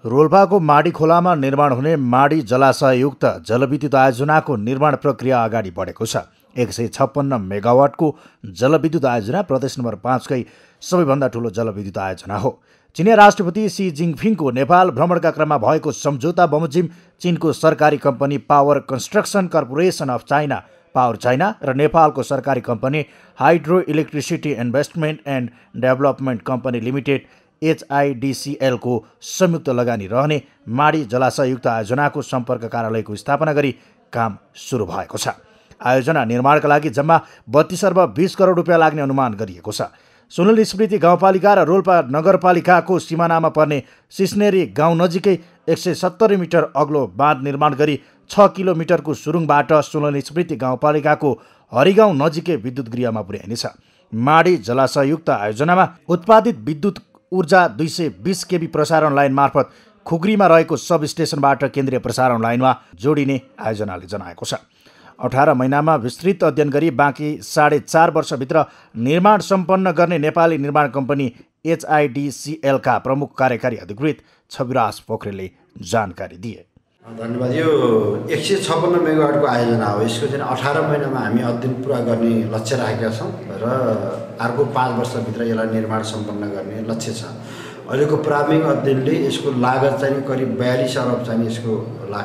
रोल्पाको माडी खोलामा निर्माण हुने माडी जलाशययुक्त जलविद्युत आयोजनाको निर्माण प्रक्रिया अगाडि बढेको छ। 156 मेगावाटको जलविद्युत आयोजना प्रदेश नम्बर 5 कै सबैभन्दा ठूलो जलविद्युत आयोजना हो। चिनिया राष्ट्रपति सी जिङफिङको नेपाल भ्रमणका क्रममा भएको सम्झौता बमोजिम चीनको सरकारी company power construction corporation of China power China र नेपालको सरकारी company hydro electricity investment and development company limited HIDCL को संयुक्त लगानी रहने माडी जलाशययुक्त आयोजनाको सम्पर्क कार्यालयको स्थापना गरी काम सुरु भएको छ। आयोजना निर्माणका लागि जम्मा 32 अर्ब 20 करोड रुपियाँ लाग्ने अनुमान गरिएको छ। सुनली स्मृति गाउँपालिका र रोल्पा नगरपालिकाको सिमानामा पर्ने सिस्नेरी गाउँ नजिकै 170 मिटर अग्लो बाँध निर्माण गरी 6 किलोमिटरको सुरुङबाट सुनली स्मृति गाउँपालिकाको हरिगाउँ नजिकै विद्युत गृहमा पुर्याइनेछ। माडी जलाशययुक्त आयोजनामा उत्पादित विद्युत ऊर्जा 220 केबी प्रसारण लाइन मार्फत खुग्रीमा रहेको सब स्टेसनबाट केन्द्रीय प्रसारण लाइनमा जोडिने आयोजनाले जनाएको छ। 18 महिनामा विस्तृत अध्ययन गरी बाँकी 4.5 वर्षभित्र निर्माण सम्पन्न गर्ने नेपाली निर्माण कम्पनी HIDCL का प्रमुख कार्यकारी अधिकृत छविराज पोखरेलले जानकारी दिए। धन्यवाद। यो 156 मेगावाटको आयोजना हो। यसको चाहिँ 18 महिनामा हामी अध्ययन पुरा गर्ने लक्ष्य राखेका छौँ र अर्को 5 वर्षभित्र यसलाई निर्माण सम्पन्न गर्ने लक्ष्य छ। अहिलेको प्रारम्भिक अध्ययनले यसको लागत चाहिँ करिब 42 अरब चाहिँ यसको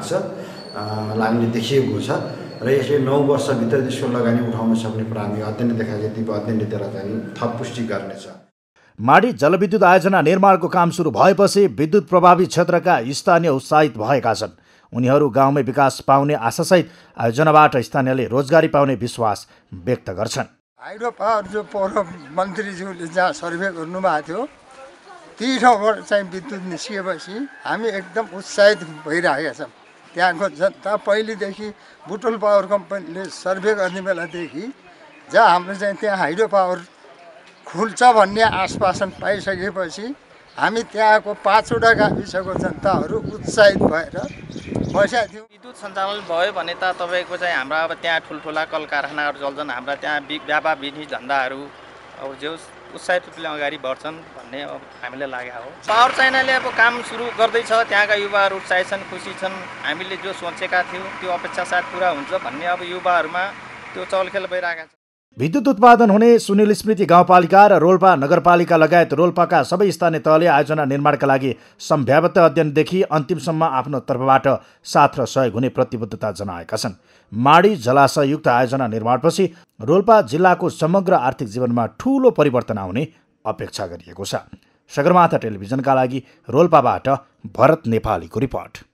लाग्ने देखिएको छ र यसले 9 वर्षभित्र त्यसको लगानी उठाउन सक्ने प्रारम्भिक अध्ययनले देखाएको तीव्र अध्ययनले त्यसलाई चाहिँ थप पुष्टि गर्नेछ। माडी जलविद्युत आयोजना निर्माणको काम सुरु भएपछि विद्युत प्रभावित क्षेत्रका स्थानीय उत्साहित भएका छन्। उनीहरू गाउँमै विकास पाउने आशासहित आयोजनाबाट स्थानीयले रोजगारी पाउने विश्वास व्यक्त गर्छन्। हाइड्रो पावर जो पूर्व मन्त्रीज्यूले जहाँ सर्वे गर्नुभएको थियो ती ठाउँबाट चाहिँ विद्युत निस्किएपछि हामी एकदम उत्साहित भइरहेका छौँ। त्यहाँको जनता पहिलेदेखि बुटोल पावर कम्पनीले सर्वे गर्ने बेलादेखि जहाँ हाम्रो चाहिँ त्यहाँ हाइड्रो पावर खुल्छ भन्ने आश्वासन पाइसकेपछि हामी त्यहाँको 5वटा गाविसको जनताहरू उत्साहित भएर बसेका थियौँ। विद्युत सञ्चालन भयो भने त तपाईँको चाहिँ हाम्रा अब त्यहाँ ठुल्ठुला कल कारखानाहरू चल्छन्, हाम्रा त्यहाँ व्यापार विधि धन्दाहरू अब जो उत्साहित रूपले अगाडि बढ्छन् भन्ने अब हामीलाई लागेको हो। पावर चाइनाले अब काम सुरु गर्दैछ, त्यहाँका युवाहरू उत्साहित छन्, खुसी छन्। हामीले जो सोचेका थियौँ त्यो अपेक्षा सायद पुरा हुन्छ भन्ने अब युवाहरूमा त्यो चलखेल भइरहेका छ। विद्युत उत्पादन हुने सुनिल स्मृति गाउँपालिका र रोल्पा नगरपालिका लगायत रोल्पाका सबै स्थानीय तहले आयोजना निर्माणका लागि सम्भाव्यता अध्ययनदेखि अन्तिमसम्म आफ्नो तर्फबाट साथ र सहयोग हुने प्रतिबद्धता जनाएका छन्। माडी जलाशययुक्त आयोजना निर्माणपछि रोल्पा जिल्लाको समग्र आर्थिक जीवनमा ठूलो परिवर्तन आउने अपेक्षा गरिएको छ। सगरमाथा टेलिभिजनका लागि रोल्पाबाट भरत नेपालीको रिपोर्ट।